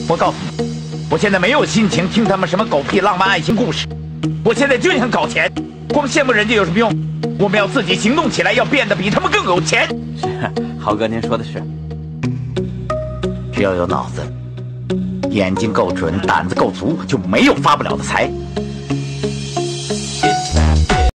我告诉你，我现在没有心情听他们什么狗屁浪漫爱情故事，我现在就想搞钱，光羡慕人家有什么用？我们要自己行动起来，要变得比他们更有钱。 是，豪哥您说的是。 只要有脑子，眼睛够准，胆子够足，就没有发不了的财。